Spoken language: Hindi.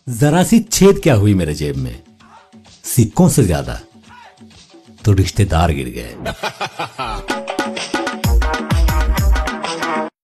जरा सी छेद क्या हुई मेरे जेब में, सिक्कों से ज्यादा तो रिश्तेदार गिर गए।